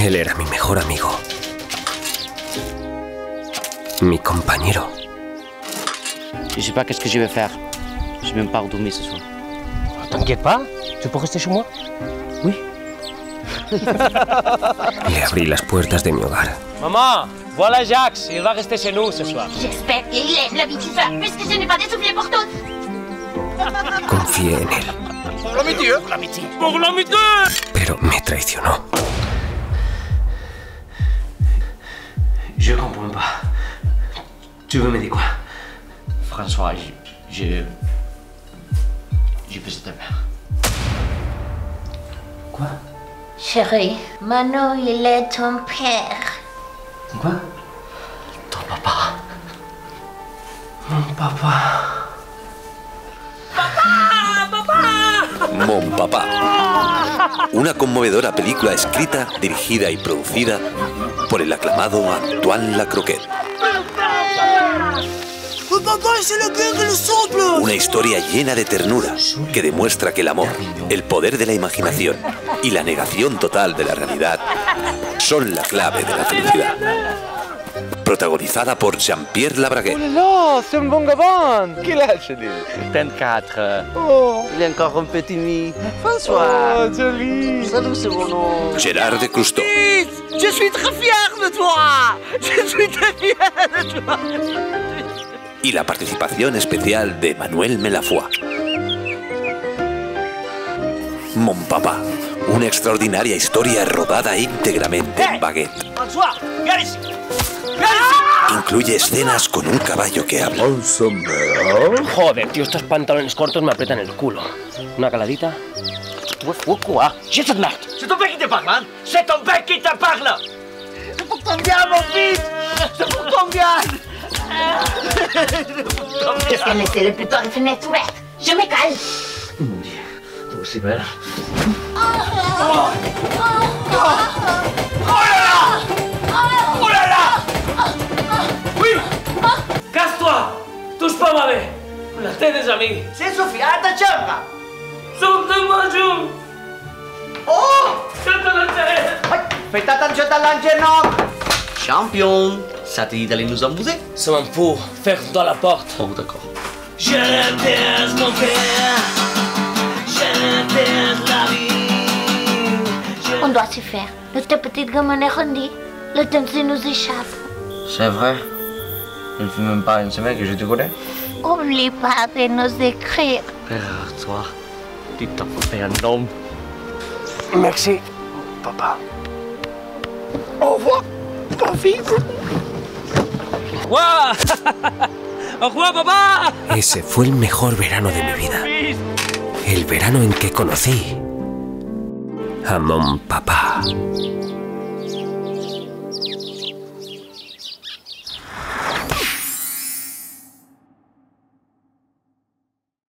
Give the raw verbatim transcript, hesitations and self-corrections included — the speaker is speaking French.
Él era mi mejor amigo. Mi compañero. Je sais pas qu'est-ce que je vais faire. Je vais même pas dormir ce soir. T'inquiète pas, tu peux rester chez moi. Oui. Le abrí las puertas de mi hogar. Maman, voilà Jacques, il va rester chez nous ce soir. J'espère qu'il aime la vie du feu, puisque je n'ai pas de soufflet pour tous. Confié en él. Pour l'amitié. Pour l'amitié. Pour l'amitié. Pero me traicionó. Je comprends pas. Tu veux me dire quoi? François, je... Je... J'ai besoin de ta mère. Quoi? Chérie, Mano, il est ton père. Quoi? Ton papa. Mon papa. Mon Papá. Una conmovedora película escrita, dirigida y producida por el aclamado Antoine Lacroquette. Una historia llena de ternura que demuestra que el amor, el poder de la imaginación y la negación total de la realidad son la clave de la felicidad. Protagonizada por Jean-Pierre Labraguet. Oh là là, c'est un bon gamin. Quel âge il est? vingt-quatre. Oh. Il est encore un petit mi. François. Oh, joli. Salut, c'est mon nom. Gérard de Cousteau. Je suis très fier de toi. Je suis très fier de toi. Y la participación especial de Manuel Melafoy. Mon Papá, una extraordinaria historia rodada íntegramente en baguette. François, viens ici. Incluye escenas con un caballo que habla. Joder, tío, estos pantalones cortos me aprietan el culo. Una caladita. Quoi? J'ai cette merde. C'est ton père qui te parle, hein? C'est ton père qui te parle. C'est pour ton bien, mon fils. C'est pour ton bien. Qu'est-ce qu'elle laissait le plutôt les fenêtres ouvertes? Je me calme. Mon Dieu, toi aussi belle. Oh là là! Oh là là! Oui. Casse-toi. Touche pas ma main. La tête des amis. C'est Sophie, attention! Saute de moi, June. Oh! Je te le tête. Faites attention à l'engin. Champion. Ça te dit d'aller nous embouser? Ça m'en fout. Ferme-toi la porte. Oh, d'accord. Je baise mon père. Je baise la vie. On doit s'y faire. Notre petite gamin est rendue. Le temps nous échappe. C'est vrai? Il ne fait même pas une semaine que je te connais. Oublie pas de nous écrire. Père, toi, tu t'en fais un homme. Merci, papa. Au revoir, mon fils. ¡Guau! ¡Au revoir, papá! Ese fue el mejor verano de mi vida. El verano en que conocí a Mon Papá.